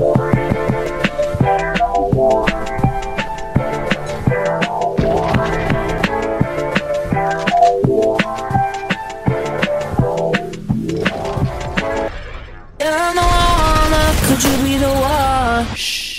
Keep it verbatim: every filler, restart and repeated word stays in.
I'm the one, could you be the one? Shh.